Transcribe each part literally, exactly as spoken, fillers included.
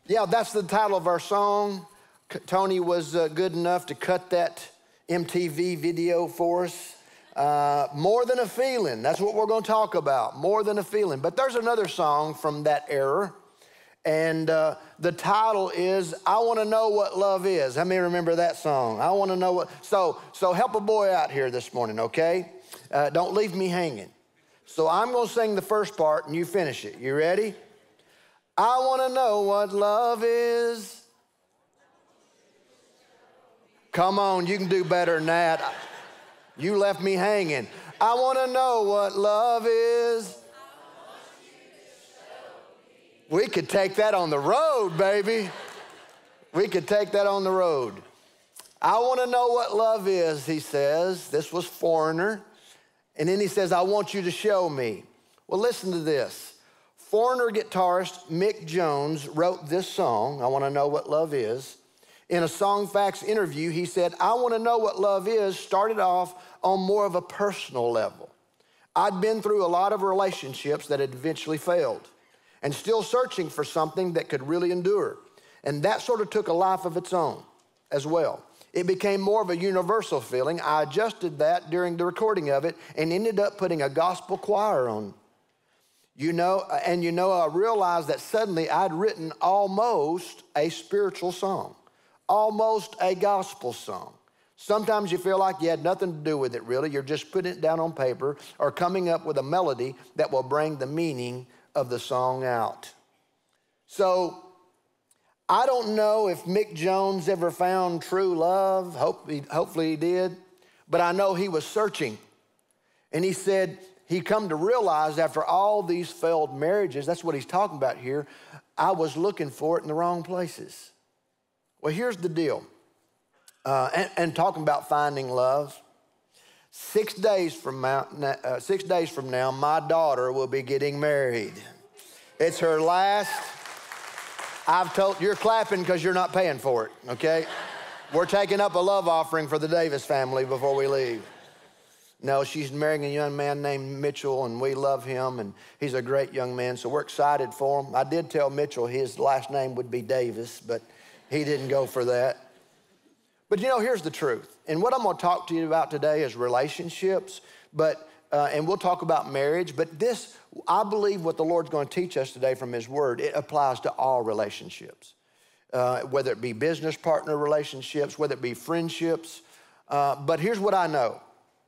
Yeah, that's the title of our song. Tony was uh, good enough to cut that M T V video for us. Uh, More Than a Feeling, that's what we're going to talk about, More Than a Feeling. But there's another song from that era, and uh, the title is I Want to Know What Love Is. How many remember that song? I want to know what, so, so help a boy out here this morning, okay? Uh, don't leave me hanging. So I'm going to sing the first part, and you finish it. You ready? I want to know what love is. Come on, you can do better than that. You left me hanging. I want to know what love is. We could take that on the road, baby. We could take that on the road. I want to know what love is, he says. This was Foreigner. And then he says, I want you to show me. Well, listen to this. Foreigner guitarist Mick Jones wrote this song, I Want to Know What Love Is. In a Songfacts interview, he said, I want to know what love is, started off on more of a personal level. I'd been through a lot of relationships that had eventually failed and still searching for something that could really endure. And that sort of took a life of its own as well. It became more of a universal feeling. I adjusted that during the recording of it and ended up putting a gospel choir on. You know, and you know, I realized that suddenly I'd written almost a spiritual song. Almost a gospel song. Sometimes you feel like you had nothing to do with it, really. You're just putting it down on paper or coming up with a melody that will bring the meaning of the song out. So, I don't know if Mick Jones ever found true love. Hope he, hopefully he did. But I know he was searching. And he said he'd come to realize after all these failed marriages, that's what he's talking about here, I was looking for it in the wrong places. Well, here's the deal, uh, and, and talking about finding love. Six days from now, uh, six days from now, my daughter will be getting married. It's her last. I've told you're clapping because you're not paying for it. Okay, we're taking up a love offering for the Davis family before we leave. No, she's marrying a young man named Mitchell, and we love him, and he's a great young man. So we're excited for him. I did tell Mitchell his last name would be Davis, but he didn't go for that. But you know, here's the truth. And what I'm going to talk to you about today is relationships, but uh, and we'll talk about marriage. But this, I believe what the Lord's going to teach us today from his word, it applies to all relationships, uh, whether it be business partner relationships, whether it be friendships. Uh, but here's what I know.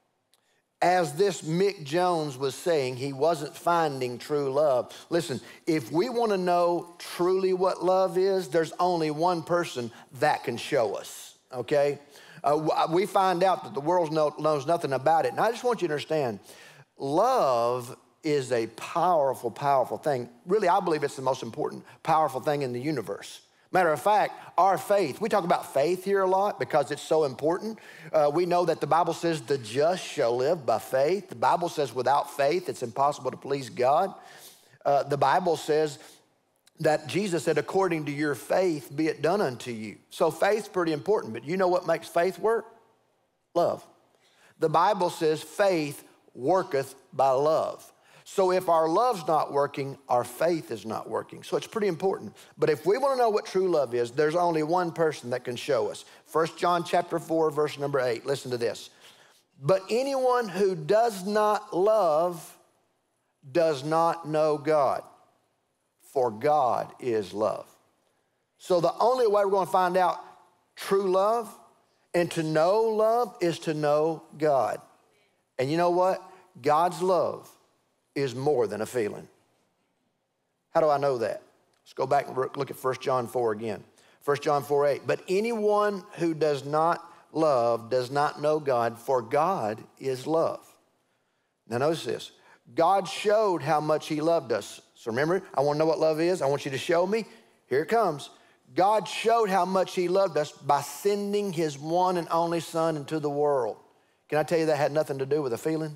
As this Mick Jones was saying, he wasn't finding true love. Listen, if we want to know truly what love is, there's only one person that can show us, okay? Uh, we find out that the world know, knows nothing about it. And I just want you to understand, love is a powerful, powerful thing. Really, I believe it's the most important, powerful thing in the universe. Matter of fact, our faith, we talk about faith here a lot because it's so important. Uh, we know that the Bible says the just shall live by faith. The Bible says without faith, it's impossible to please God. Uh, the Bible says that Jesus said, according to your faith, be it done unto you. So faith's pretty important, but you know what makes faith work? Love. The Bible says faith worketh by love. So if our love's not working, our faith is not working. So it's pretty important. But if we want to know what true love is, there's only one person that can show us. First John chapter four, verse number eight. Listen to this. But anyone who does not love does not know God, for God is love. So the only way we're going to find out true love and to know love is to know God. And you know what? God's love is more than a feeling. How do I know that? Let's go back and look at First John four again. First John four eight. But anyone who does not love does not know God, for God is love. Now notice this. God showed how much he loved us. So remember, I want to know what love is. I want you to show me. Here it comes. God showed how much he loved us by sending his one and only son into the world. Can I tell you that had nothing to do with a feeling?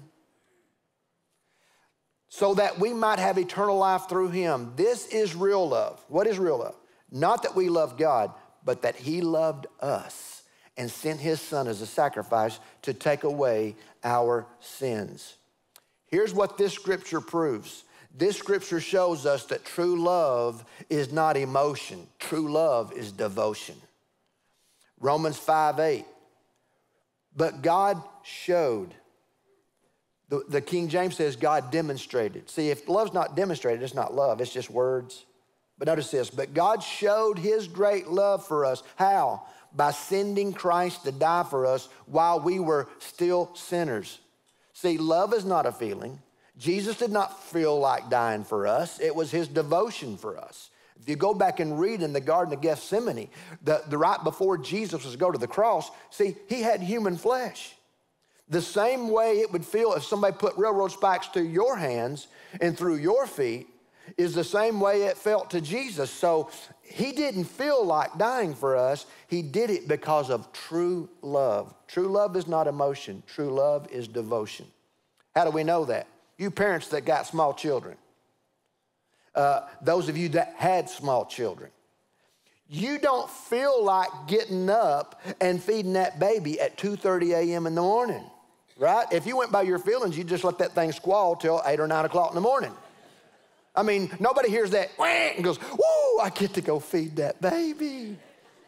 So that we might have eternal life through him. This is real love. What is real love? Not that we love God, but that he loved us and sent his son as a sacrifice to take away our sins. Here's what this scripture proves. This scripture shows us that true love is not emotion. True love is devotion. Romans five eight. But God showed. The, the King James says God demonstrated. See, if love's not demonstrated, it's not love. It's just words. But notice this. But God showed his great love for us. How? By sending Christ to die for us while we were still sinners. See, love is not a feeling. Jesus did not feel like dying for us. It was his devotion for us. If you go back and read in the Garden of Gethsemane, the, the right before Jesus was to go to the cross, see, he had human flesh. The same way it would feel if somebody put railroad spikes through your hands and through your feet is the same way it felt to Jesus. So he didn't feel like dying for us. He did it because of true love. True love is not emotion. True love is devotion. How do we know that? You parents that got small children, uh, those of you that had small children, you don't feel like getting up and feeding that baby at two thirty a m in the morning, right? If you went by your feelings, you just let that thing squall till eight or nine o'clock in the morning. I mean, nobody hears that and goes, whoa, I get to go feed that baby.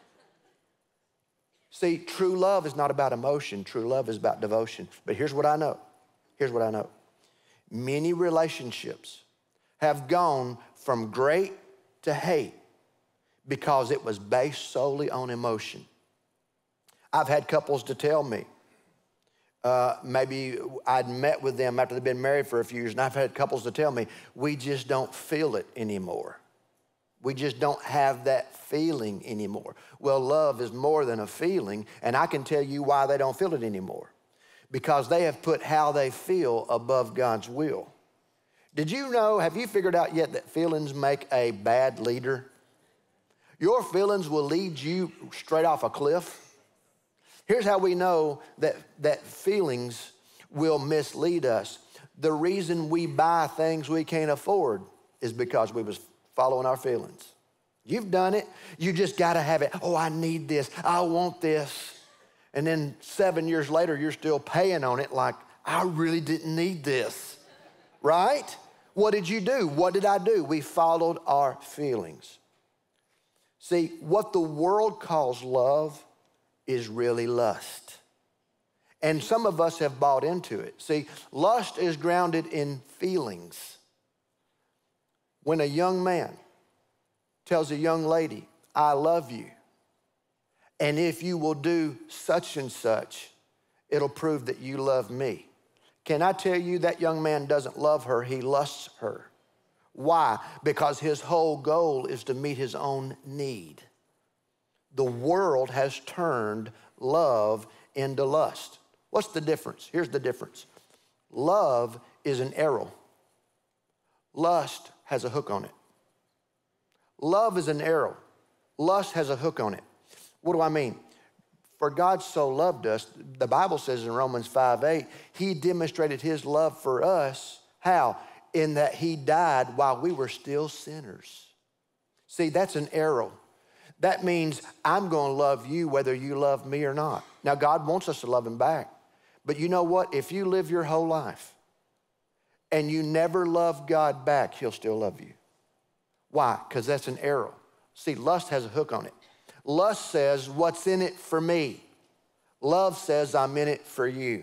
See, true love is not about emotion. True love is about devotion. But here's what I know. Here's what I know. Many relationships have gone from great to hate because it was based solely on emotion. I've had couples to tell me, uh, maybe I'd met with them after they'd been married for a few years, and I've had couples to tell me, we just don't feel it anymore. We just don't have that feeling anymore. Well, love is more than a feeling, and I can tell you why they don't feel it anymore. Because they have put how they feel above God's will. Did you know, have you figured out yet that feelings make a bad leader? Your feelings will lead you straight off a cliff. Here's how we know that, that feelings will mislead us. The reason we buy things we can't afford is because we was following our feelings. You've done it. You just got to have it. Oh, I need this. I want this. And then seven years later, you're still paying on it like, I really didn't need this, right? What did you do? What did I do? We followed our feelings. See, what the world calls love is really lust. And some of us have bought into it. See, lust is grounded in feelings. When a young man tells a young lady, I love you, and if you will do such and such, it'll prove that you love me. Can I tell you that young man doesn't love her, he lusts her. Why? Because his whole goal is to meet his own need. The world has turned love into lust. What's the difference? Here's the difference. Love is an arrow. Lust has a hook on it. Love is an arrow. Lust has a hook on it. What do I mean? For God so loved us, the Bible says in Romans five eight, he demonstrated his love for us. How? In that he died while we were still sinners. See, that's an arrow. That means I'm going to love you whether you love me or not. Now, God wants us to love him back. But you know what? If you live your whole life and you never love God back, he'll still love you. Why? Because that's an arrow. See, lust has a hook on it. Lust says, what's in it for me? Love says, I'm in it for you.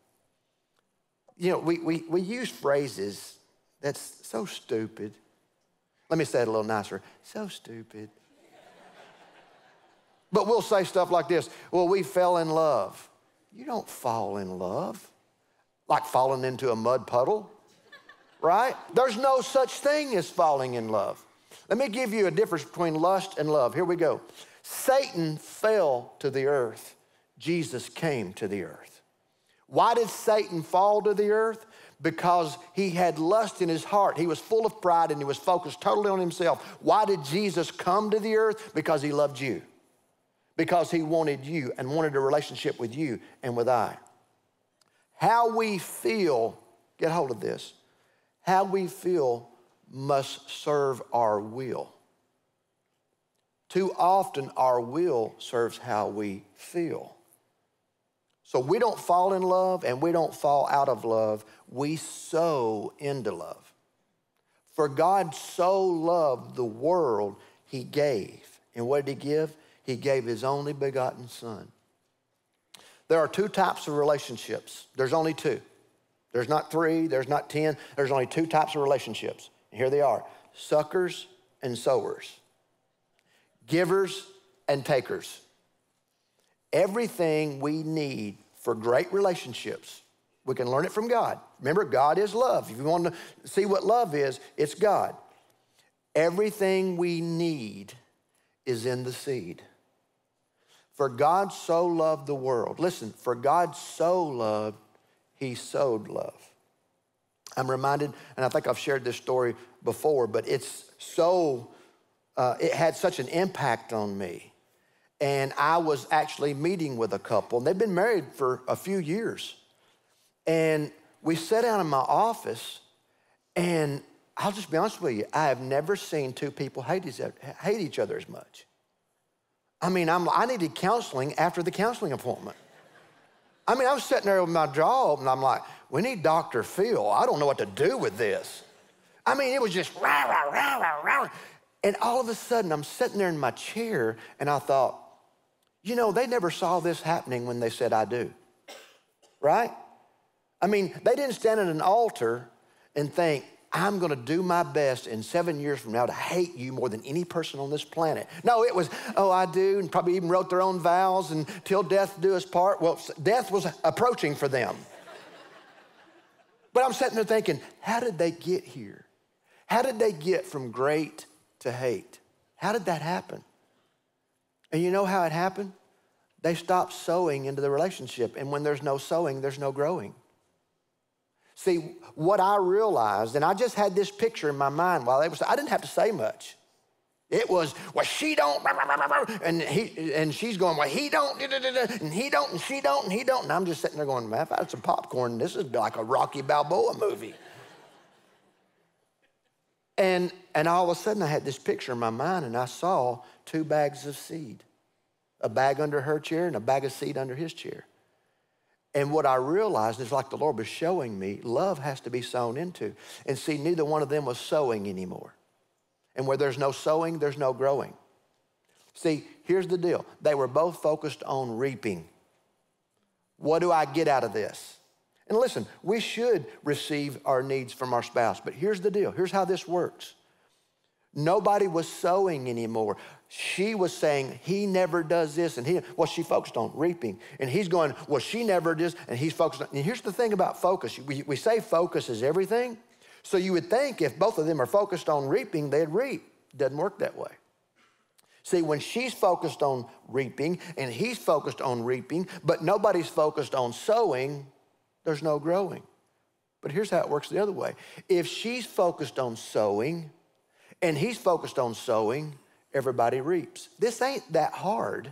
You know, we, we, we use phrases that's so stupid. Let me say it a little nicer. So stupid. But we'll say stuff like this. Well, we fell in love. You don't fall in love like falling into a mud puddle, right? There's no such thing as falling in love. Let me give you a difference between lust and love. Here we go. Satan fell to the earth. Jesus came to the earth. Why did Satan fall to the earth? Because he had lust in his heart. He was full of pride and he was focused totally on himself. Why did Jesus come to the earth? Because he loved you. Because he wanted you and wanted a relationship with you and with I. How we feel, get hold of this, how we feel must serve our will. Too often our will serves how we feel. So we don't fall in love and we don't fall out of love. We sow into love. For God so loved the world, he gave. And what did he give? He gave his only begotten son. There are two types of relationships. There's only two. There's not three, there's not ten. There's only two types of relationships. And here they are, suckers and sowers, givers and takers. Everything we need for great relationships, we can learn it from God. Remember, God is love. If you want to see what love is, it's God. Everything we need is in the seed. For God so loved the world. Listen, for God so loved, he sowed love. I'm reminded, and I think I've shared this story before, but it's so, uh, it had such an impact on me. And I was actually meeting with a couple, and they've been married for a few years. And we sat down in my office, and I'll just be honest with you, I have never seen two people hate each other, hate each other as much. I mean, I'm, I needed counseling after the counseling appointment. I mean, I was sitting there with my jaw open, and I'm like, we need Doctor Phil. I don't know what to do with this. I mean, it was just rah, rah, rah, rah, rah. And all of a sudden, I'm sitting there in my chair, and I thought, you know, they never saw this happening when they said, I do, right? I mean, they didn't stand at an altar and think, I'm gonna do my best in seven years from now to hate you more than any person on this planet. No, it was, oh, I do, and probably even wrote their own vows, and till death do us part. Well, death was approaching for them. But I'm sitting there thinking, how did they get here? How did they get from great to hate? How did that happen? And you know how it happened? They stopped sowing into the relationship, and when there's no sowing, there's no growing. See, what I realized, and I just had this picture in my mind while they was, I didn't have to say much. It was, well, she don't, and he, and she's going, well, he don't, and he don't, and she don't, and he don't. And I'm just sitting there going, man, if I had some popcorn, this is like a Rocky Balboa movie. And, and all of a sudden, I had this picture in my mind, and I saw two bags of seed, a bag under her chair and a bag of seed under his chair. And what I realized is like the Lord was showing me, love has to be sown into. And see, neither one of them was sowing anymore. And where there's no sowing, there's no growing. See, here's the deal. They were both focused on reaping. What do I get out of this? And listen, we should receive our needs from our spouse, but here's the deal. Here's how this works. Nobody was sowing anymore. She was saying, he never does this, and he, well, she focused on reaping. And he's going, well, she never does, and he's focused on, and here's the thing about focus. We, we say focus is everything. So you would think if both of them are focused on reaping, they'd reap. Doesn't work that way. See, when she's focused on reaping, and he's focused on reaping, but nobody's focused on sowing, there's no growing. But here's how it works the other way. If she's focused on sowing, and he's focused on sowing, everybody reaps. This ain't that hard,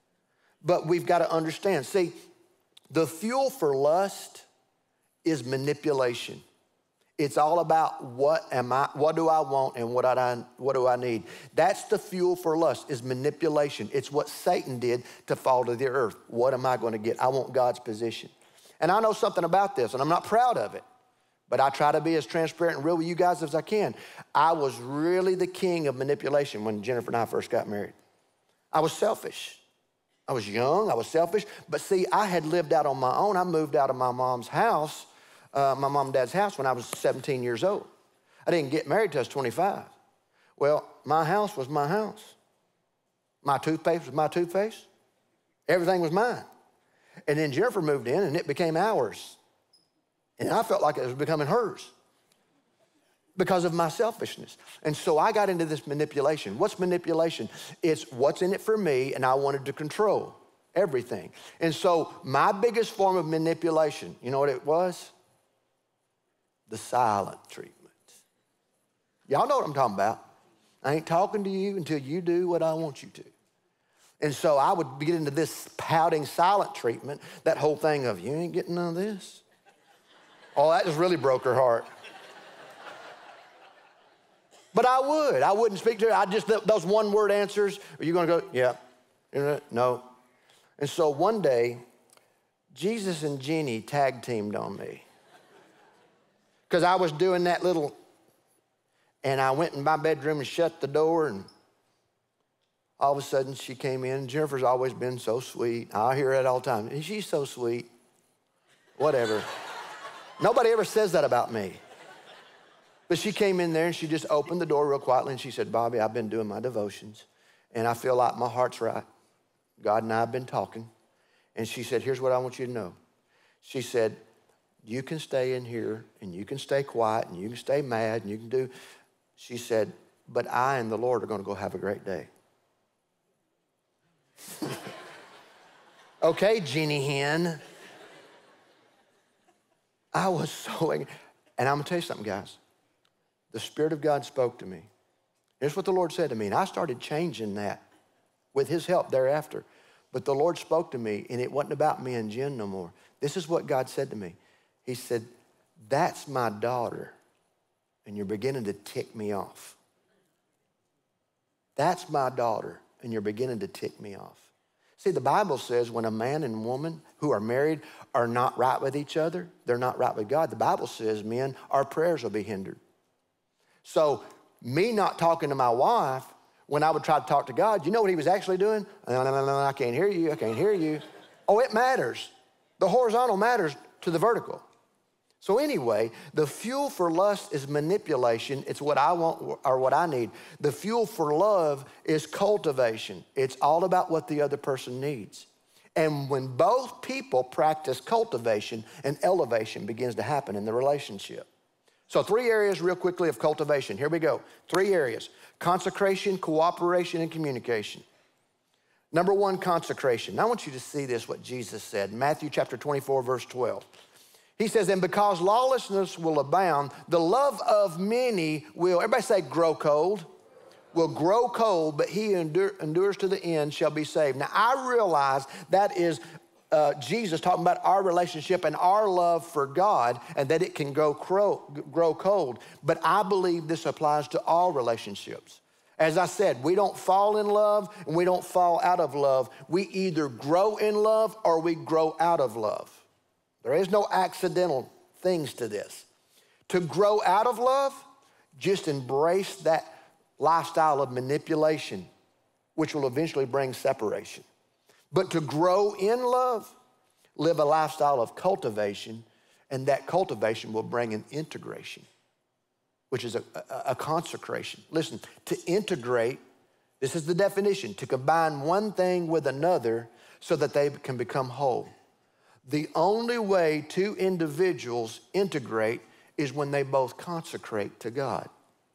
but we've got to understand. See, the fuel for lust is manipulation. It's all about what am I, what do I want and what, I, what do I need. That's the fuel for lust, is manipulation. It's what Satan did to fall to the earth. What am I going to get? I want God's position. And I know something about this, and I'm not proud of it. But I try to be as transparent and real with you guys as I can. I was really the king of manipulation when Jennifer and I first got married. I was selfish. I was young, I was selfish. But see, I had lived out on my own. I moved out of my mom's house, uh, my mom and dad's house when I was seventeen years old. I didn't get married till I was twenty-five. Well, my house was my house. My toothpaste was my toothpaste. Everything was mine. And then Jennifer moved in and it became ours. And I felt like it was becoming hers because of my selfishness. And so I got into this manipulation. What's manipulation? It's what's in it for me, and I wanted to control everything. And so my biggest form of manipulation, you know what it was? The silent treatment. Y'all know what I'm talking about. I ain't talking to you until you do what I want you to. And so I would get into this pouting silent treatment, that whole thing of, you ain't getting none of this. Oh, that just really broke her heart. But I would. I wouldn't speak to her. I just, those one-word answers, are you going to go, yeah, no. And so one day, Jesus and Jeannie tag teamed on me. Because I was doing that little, And I went in my bedroom and shut the door, and all of a sudden she came in. Jennifer's always been so sweet. I hear it all the time. And she's so sweet. Whatever. Nobody ever says that about me. But she came in there and she just opened the door real quietly and she said, Bobby, I've been doing my devotions and I feel like my heart's right. God and I have been talking. And she said, here's what I want you to know. She said, you can stay in here and you can stay quiet and you can stay mad and you can do. She said, but I and the Lord are going to go have a great day. Okay, Jeannie Hen. I was so angry. And I'm going to tell you something, guys. The Spirit of God spoke to me. Here's what the Lord said to me. And I started changing that with his help thereafter. But the Lord spoke to me, and it wasn't about me and Jen no more. This is what God said to me. He said, that's my daughter, and you're beginning to tick me off. That's my daughter, and you're beginning to tick me off. See, the Bible says when a man and woman who are married are not right with each other, they're not right with God. The Bible says, men, our prayers will be hindered. So me not talking to my wife, when I would try to talk to God, you know what he was actually doing? No, no, no, no, I can't hear you, I can't hear you. Oh, it matters. The horizontal matters to the vertical. So anyway, the fuel for lust is manipulation. It's what I want or what I need. The fuel for love is cultivation. It's all about what the other person needs. And when both people practice cultivation, an elevation begins to happen in the relationship. So three areas real quickly of cultivation. Here we go. Three areas: consecration, cooperation, and communication. Number one, consecration. Now I want you to see this, what Jesus said. Matthew chapter twenty-four, verse twelve. He says, and because lawlessness will abound, the love of many will, everybody say grow cold, will grow cold, but he who endure, endures to the end shall be saved. Now I realize that is uh, Jesus talking about our relationship and our love for God and that it can grow, grow, grow cold. But I believe this applies to all relationships. As I said, we don't fall in love and we don't fall out of love. We either grow in love or we grow out of love. There is no accidental things to this. To grow out of love, just embrace that lifestyle of manipulation, which will eventually bring separation. But to grow in love, live a lifestyle of cultivation, and that cultivation will bring an integration, which is a, a, a consecration. Listen, to integrate, this is the definition, to combine one thing with another so that they can become whole. The only way two individuals integrate is when they both consecrate to God.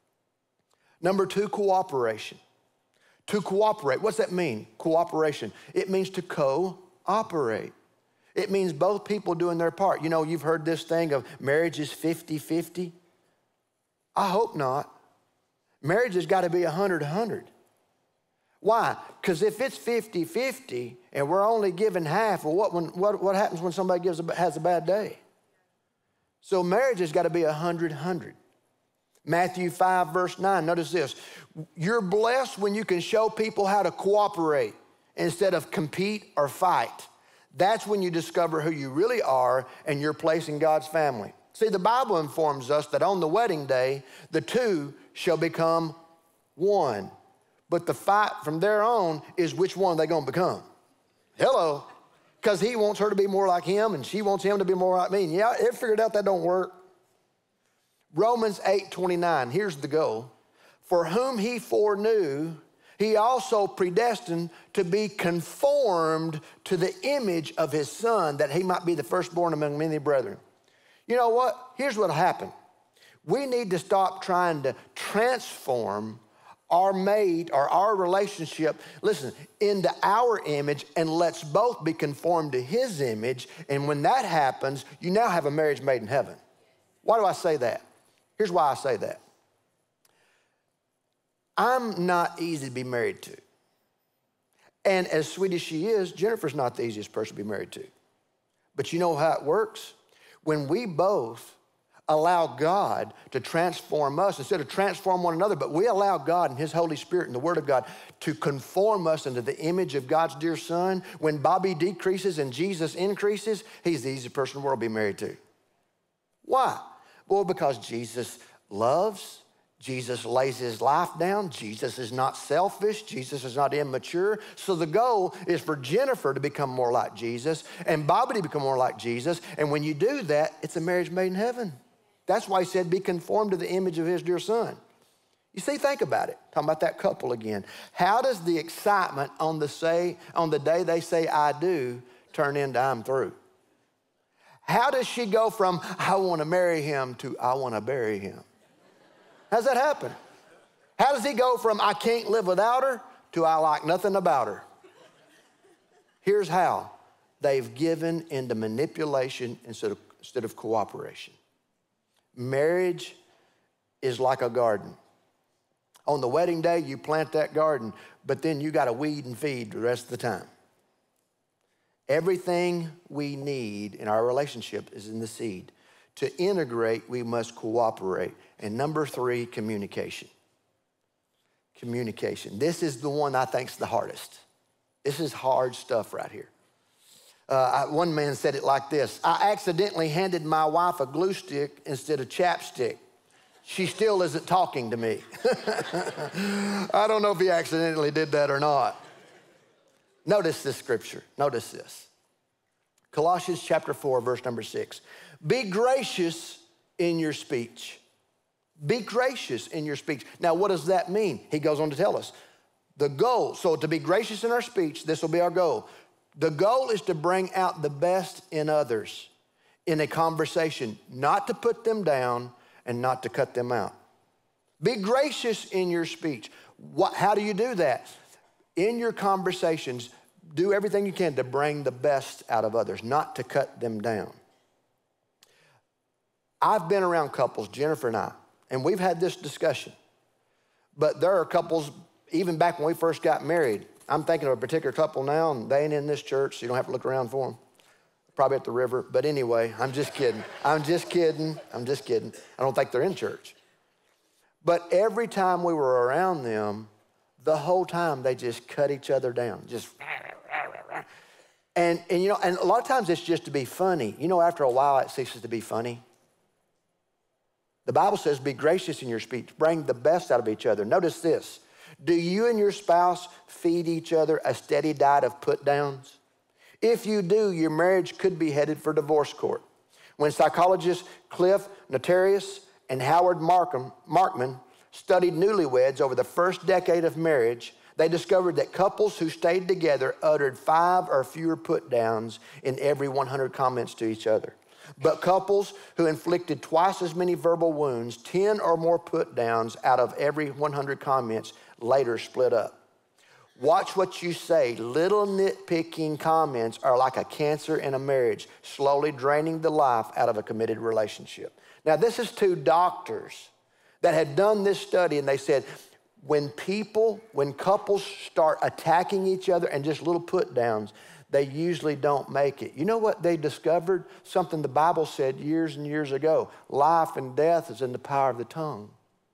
Number two, cooperation. To cooperate, what's that mean, cooperation? It means to cooperate. It means both people doing their part. You know, you've heard this thing of marriage is fifty fifty. I hope not. Marriage has got to be one hundred one hundred. Why? Because if it's fifty fifty and we're only giving half, well, what, when, what, what happens when somebody gives a, has a bad day? So marriage has got to be one hundred one hundred. Matthew five, verse nine, notice this. You're blessed when you can show people how to cooperate instead of compete or fight. That's when you discover who you really are and your place in God's family. See, the Bible informs us that on the wedding day, the two shall become one. But the fight from there on is which one they're going to become. Hello. Because he wants her to be more like him and she wants him to be more like me. And yeah, it figured out that don't work. Romans eight twenty-nine, here's the goal. For whom he foreknew, he also predestined to be conformed to the image of his son, that he might be the firstborn among many brethren. You know what? Here's what'll happen. We need to stop trying to transform our mate or our relationship, listen, into our image, and let's both be conformed to his image. And when that happens, you now have a marriage made in heaven. Why do I say that? Here's why I say that. I'm not easy to be married to. And as sweet as she is, Jennifer's not the easiest person to be married to. But you know how it works? When we both allow God to transform us, instead of transform one another, but we allow God and his Holy Spirit and the Word of God to conform us into the image of God's dear Son. When Bobby decreases and Jesus increases, he's the easiest person in the world to be married to. Why? Well, because Jesus loves, Jesus lays his life down. Jesus is not selfish. Jesus is not immature. So the goal is for Jennifer to become more like Jesus and Bobby to become more like Jesus. And when you do that, it's a marriage made in heaven. That's why he said, be conformed to the image of his dear son. You see, think about it. Talking about that couple again. How does the excitement on the, say, on the day they say I do turn into I'm through? How does she go from I want to marry him to I want to bury him? How's that happen? How does he go from I can't live without her to I like nothing about her? Here's how. They've given into manipulation instead of, instead of cooperation. Marriage is like a garden. On the wedding day, you plant that garden, but then you got to weed and feed the rest of the time. Everything we need in our relationship is in the seed. To integrate, we must cooperate. And number three, communication. Communication. This is the one I think is the hardest. This is hard stuff right here. Uh, I, one man said it like this. I accidentally handed my wife a glue stick instead of chapstick. She still isn't talking to me. I don't know if he accidentally did that or not. Notice this scripture. Notice this. Colossians chapter four, verse number six. Be gracious in your speech. Be gracious in your speech. Now, what does that mean? He goes on to tell us. The goal, so to be gracious in our speech, this will be our goal. The goal is to bring out the best in others in a conversation, not to put them down and not to cut them out. Be gracious in your speech. What, how do you do that? In your conversations, do everything you can to bring the best out of others, not to cut them down. I've been around couples, Jennifer and I, and we've had this discussion. But there are couples, even back when we first got married, I'm thinking of a particular couple now, and they ain't in this church, so you don't have to look around for them. Probably at the river, but anyway, I'm just kidding. I'm just kidding. I'm just kidding. I don't think they're in church. But every time we were around them, the whole time they just cut each other down, just. And, and, you know, and a lot of times it's just to be funny. You know, after a while it ceases to be funny. The Bible says, be gracious in your speech. Bring the best out of each other. Notice this. Do you and your spouse feed each other a steady diet of put-downs? If you do, your marriage could be headed for divorce court. When psychologists Cliff Notarius and Howard Markham, Markman studied newlyweds over the first decade of marriage, they discovered that couples who stayed together uttered five or fewer put-downs in every one hundred comments to each other. But couples who inflicted twice as many verbal wounds, ten or more put-downs out of every one hundred comments, later split up. Watch what you say. Little nitpicking comments are like a cancer in a marriage, slowly draining the life out of a committed relationship. Now, this is two doctors that had done this study, and they said, when people, when couples start attacking each other and just little put-downs, they usually don't make it. You know what they discovered? Something the Bible said years and years ago. Life and death is in the power of the tongue.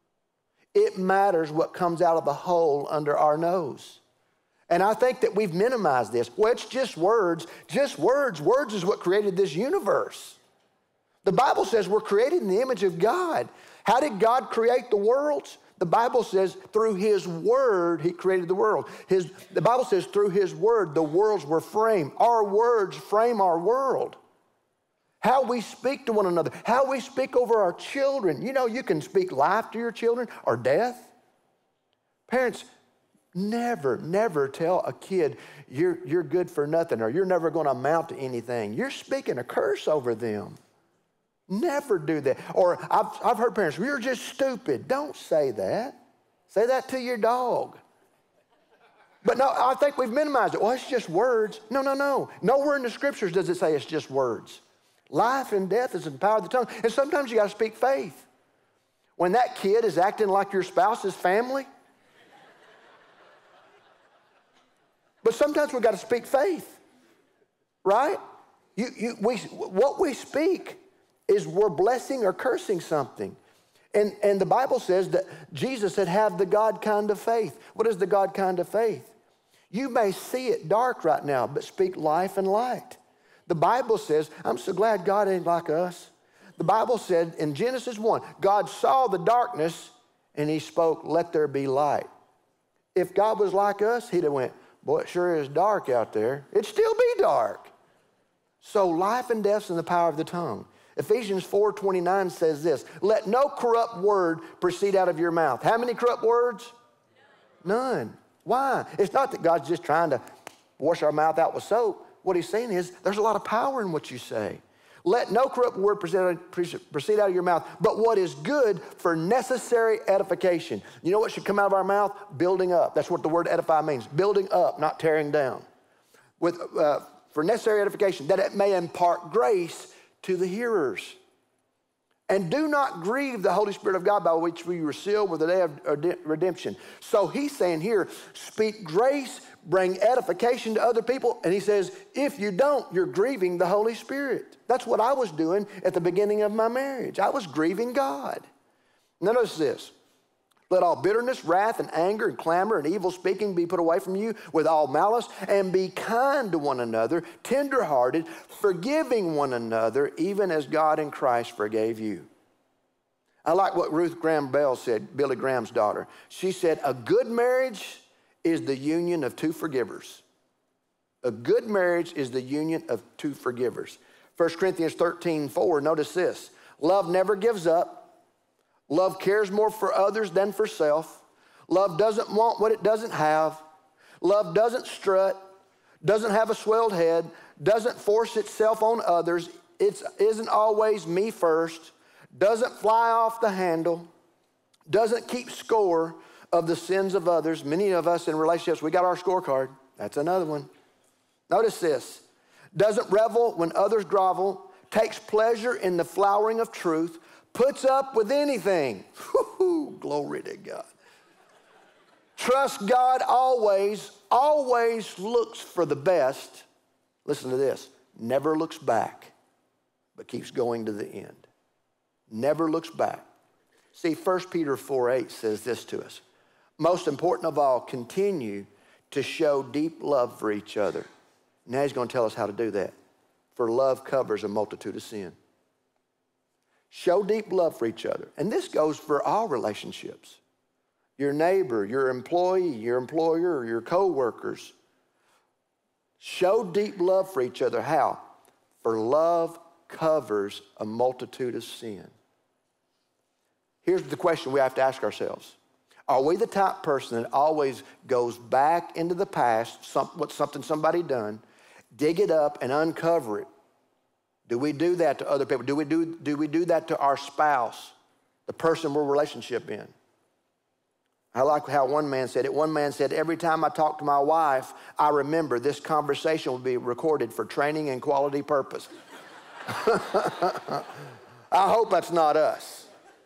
It matters what comes out of the hole under our nose. And I think that we've minimized this. Well, it's just words. Just words. Words is what created this universe. The Bible says we're created in the image of God. How did God create the worlds? The Bible says through his word, he created the world. His, the Bible says through his word, the worlds were framed. Our words frame our world. How we speak to one another, how we speak over our children. You know, you can speak life to your children or death. Parents, never, never tell a kid you're, you're good for nothing or you're never going to amount to anything. You're speaking a curse over them. Never do that. Or I've, I've heard parents, you're just stupid. Don't say that. Say that to your dog. But no, I think we've minimized it. Well, it's just words. No, no, no. Nowhere in the scriptures does it say it's just words. Life and death is in the power of the tongue. And sometimes you got to speak faith. When that kid is acting like your spouse's family. But sometimes we've got to speak faith. Right? You, you, we, what we speak is we're blessing or cursing something. And, and the Bible says that Jesus said, have the God kind of faith. What is the God kind of faith? You may see it dark right now, but speak life and light. The Bible says, I'm so glad God ain't like us. The Bible said in Genesis one, God saw the darkness and he spoke, let there be light. If God was like us, he'd have went, boy, it sure is dark out there. It'd still be dark. So life and death's in the power of the tongue. Ephesians four twenty-nine says this, let no corrupt word proceed out of your mouth. How many corrupt words? None. None. Why? It's not that God's just trying to wash our mouth out with soap. What he's saying is there's a lot of power in what you say. Let no corrupt word proceed out of your mouth, but what is good for necessary edification. You know what should come out of our mouth? Building up. That's what the word edify means. Building up, not tearing down. With, uh, for necessary edification, that it may impart grace to the hearers. And do not grieve the Holy Spirit of God by which we were sealed with the day of redemption. So he's saying here, speak grace, bring edification to other people. And he says, if you don't, you're grieving the Holy Spirit. That's what I was doing at the beginning of my marriage. I was grieving God. Notice this. Let all bitterness, wrath, and anger, and clamor, and evil speaking be put away from you with all malice, and be kind to one another, tenderhearted, forgiving one another, even as God in Christ forgave you. I like what Ruth Graham Bell said, Billy Graham's daughter. She said, a good marriage is the union of two forgivers. A good marriage is the union of two forgivers. First Corinthians thirteen four, notice this. Love never gives up. Love cares more for others than for self. Love doesn't want what it doesn't have. Love doesn't strut, doesn't have a swelled head, doesn't force itself on others. It isn't always me first, doesn't fly off the handle, doesn't keep score of the sins of others. Many of us in relationships, we got our scorecard. That's another one. Notice this. Doesn't revel when others grovel, takes pleasure in the flowering of truth, puts up with anything. Woo-hoo, glory to God. Trust God always, always looks for the best. Listen to this. Never looks back, but keeps going to the end. Never looks back. See, First Peter four eight says this to us. Most important of all, continue to show deep love for each other. Now he's going to tell us how to do that. For love covers a multitude of sin. Show deep love for each other. And this goes for all relationships. Your neighbor, your employee, your employer, your co-workers. Show deep love for each other. How? For love covers a multitude of sin. Here's the question we have to ask ourselves. Are we the type of person that always goes back into the past, some, what something somebody done, dig it up and uncover it? Do we do that to other people? Do we do, do we do that to our spouse, the person we're in a relationship in? I like how one man said it. One man said, every time I talk to my wife, I remember this conversation will be recorded for training and quality purpose. I hope that's not us.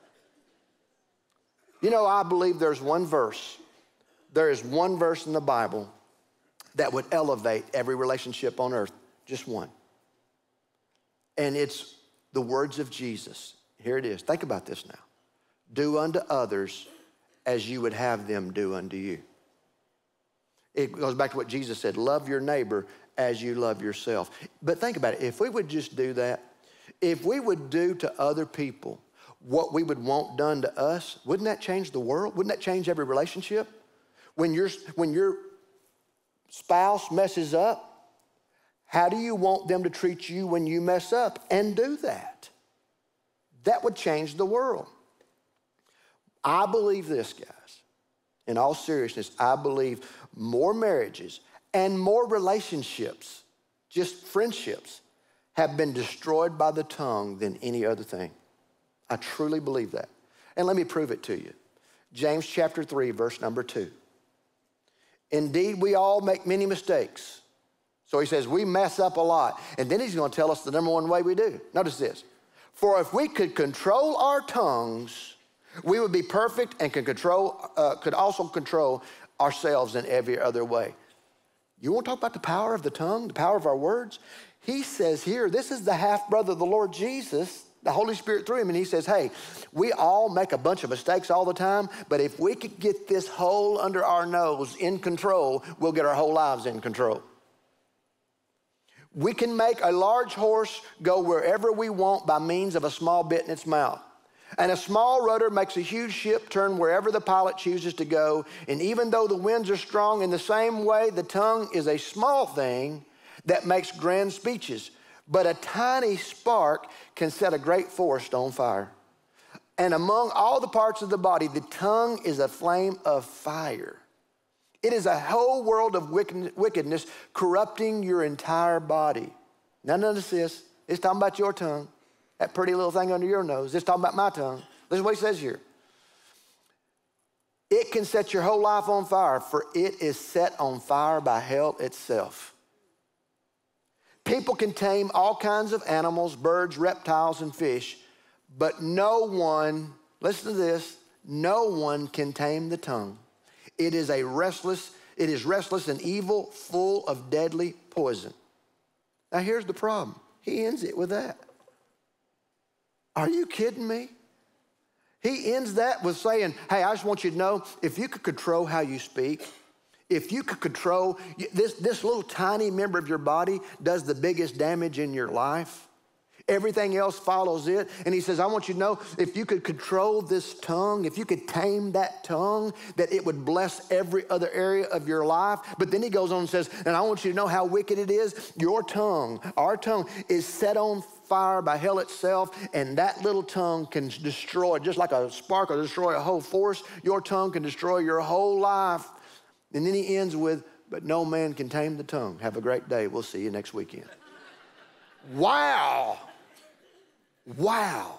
You know, I believe there's one verse. There is one verse in the Bible that would elevate every relationship on earth. Just one. And it's the words of Jesus. Here it is. Think about this now. Do unto others as you would have them do unto you. It goes back to what Jesus said. Love your neighbor as you love yourself. But think about it. If we would just do that, if we would do to other people what we would want done to us, wouldn't that change the world? Wouldn't that change every relationship? When, your when your spouse messes up, how do you want them to treat you when you mess up? And do that. That would change the world. I believe this, guys. In all seriousness, I believe more marriages and more relationships, just friendships, have been destroyed by the tongue than any other thing. I truly believe that. And let me prove it to you. James chapter three, verse number two. Indeed, we all make many mistakes. So he says we mess up a lot. And then he's going to tell us the number one way we do. Notice this. For if we could control our tongues, we would be perfect and could, control, uh, could also control ourselves in every other way. You want to talk about the power of the tongue, the power of our words? He says here, this is the half-brother of the Lord Jesus, the Holy Spirit through him, and he says, hey, we all make a bunch of mistakes all the time, but if we could get this hole under our nose in control, we'll get our whole lives in control. We can make a large horse go wherever we want by means of a small bit in its mouth. And a small rudder makes a huge ship turn wherever the pilot chooses to go. And even though the winds are strong, in the same way, the tongue is a small thing that makes grand speeches. But a tiny spark can set a great forest on fire. And among all the parts of the body, the tongue is a flame of fire. It is a whole world of wickedness, corrupting your entire body. Now notice this. It's talking about your tongue. That pretty little thing under your nose. It's talking about my tongue. Listen to what he says here. It can set your whole life on fire, for it is set on fire by hell itself. People can tame all kinds of animals, birds, reptiles, and fish, but no one, listen to this, no one can tame the tongue. It is a restless, it is restless and evil, full of deadly poison. Now here's the problem. He ends it with that. Are you kidding me? He ends that with saying, hey, I just want you to know, if you could control how you speak, if you could control, this, this little tiny member of your body does the biggest damage in your life. Everything else follows it. And he says, I want you to know, if you could control this tongue, if you could tame that tongue, that it would bless every other area of your life. But then he goes on and says, and I want you to know how wicked it is. Your tongue, our tongue, is set on fire by hell itself, and that little tongue can destroy, just like a spark will destroy a whole forest, your tongue can destroy your whole life. And then he ends with, but no man can tame the tongue. Have a great day. We'll see you next weekend. Wow. Wow.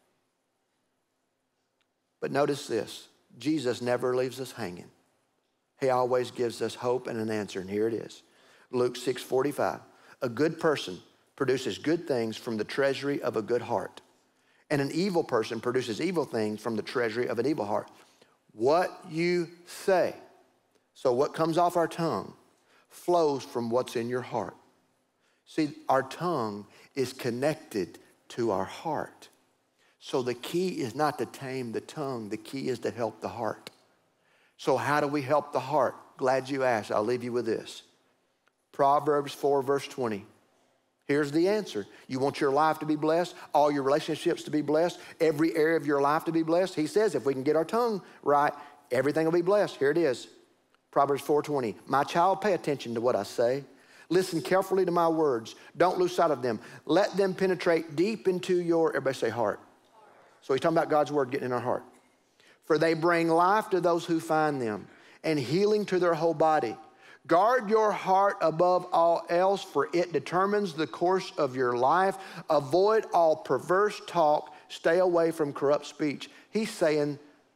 But notice this. Jesus never leaves us hanging. He always gives us hope and an answer, and here it is. Luke six forty-five. A good person produces good things from the treasury of a good heart, and an evil person produces evil things from the treasury of an evil heart. What you say, so what comes off our tongue, flows from what's in your heart. See, our tongue is connected to our heart. So the key is not to tame the tongue. The key is to help the heart. So how do we help the heart? Glad you asked. I'll leave you with this. Proverbs four, verse twenty. Here's the answer. You want your life to be blessed, all your relationships to be blessed, every area of your life to be blessed. He says if we can get our tongue right, everything will be blessed. Here it is. Proverbs four twenty. My child, pay attention to what I say. Listen carefully to my words. Don't lose sight of them. Let them penetrate deep into your, everybody say heart. So he's talking about God's word getting in our heart. For they bring life to those who find them and healing to their whole body. Guard your heart above all else, for it determines the course of your life. Avoid all perverse talk. Stay away from corrupt speech. He's saying,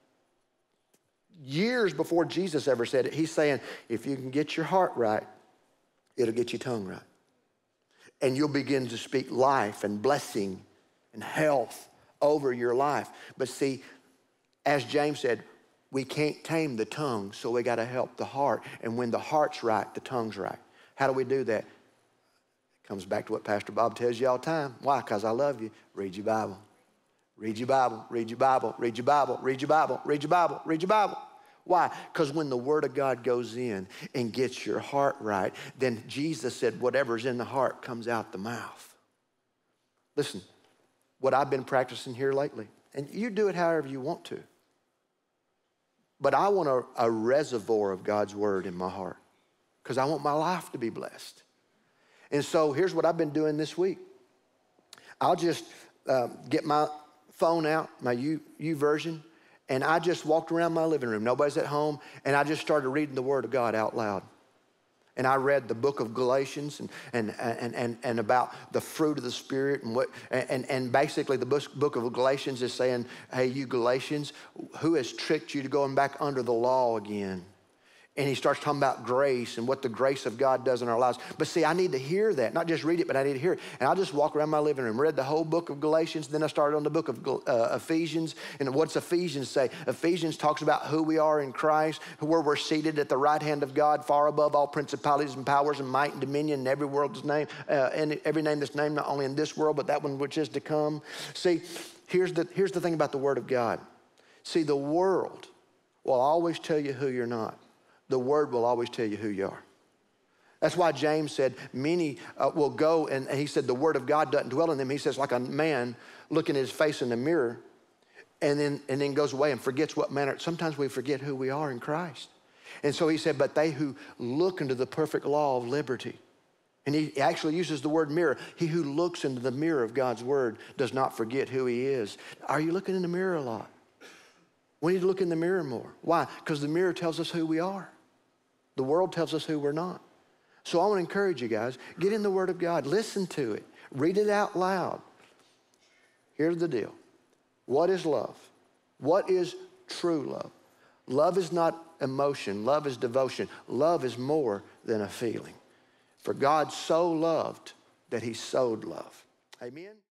years before Jesus ever said it, he's saying, if you can get your heart right, it'll get your tongue right. And you'll begin to speak life and blessing and health over your life. But see, as James said, we can't tame the tongue, so we got to help the heart. And when the heart's right, the tongue's right. How do we do that? It comes back to what Pastor Bob tells you all the time. Why? Because I love you. Read your Bible. Read your Bible. Read your Bible. Read your Bible. Read your Bible. Read your Bible. Read your Bible. Why? Because when the word of God goes in and gets your heart right, then Jesus said whatever's in the heart comes out the mouth. Listen, what I've been practicing here lately, and you do it however you want to, but I want a, a reservoir of God's word in my heart because I want my life to be blessed. And so here's what I've been doing this week. I'll just uh, get my phone out, my U, U version, and I just walked around my living room. Nobody's at home, and I just started reading the word of God out loud. And I read the book of Galatians and, and, and, and, and about the fruit of the Spirit. And, what, and, and basically the book of Galatians is saying, hey, you Galatians, who has tricked you to going back under the law again? And he starts talking about grace and what the grace of God does in our lives. But see, I need to hear that. Not just read it, but I need to hear it. And I'll just walk around my living room, read the whole book of Galatians. Then I started on the book of uh, Ephesians. And what's Ephesians say? Ephesians talks about who we are in Christ, where we're seated at the right hand of God, far above all principalities and powers and might and dominion in every world's name, uh, and every name that's named, not only in this world, but that one which is to come. See, here's the, here's the thing about the word of God. See, the world will always tell you who you're not. The word will always tell you who you are. That's why James said, many uh, will go, and he said the word of God doesn't dwell in them. He says, like a man looking at his face in the mirror, and then, and then goes away and forgets what manner. Sometimes we forget who we are in Christ. And so he said, but they who look into the perfect law of liberty. And he actually uses the word mirror. He who looks into the mirror of God's word does not forget who he is. Are you looking in the mirror a lot? We need to look in the mirror more. Why? Because the mirror tells us who we are. The world tells us who we're not. So I want to encourage you guys, get in the word of God. Listen to it. Read it out loud. Here's the deal. What is love? What is true love? Love is not emotion. Love is devotion. Love is more than a feeling. For God so loved that he sowed love. Amen?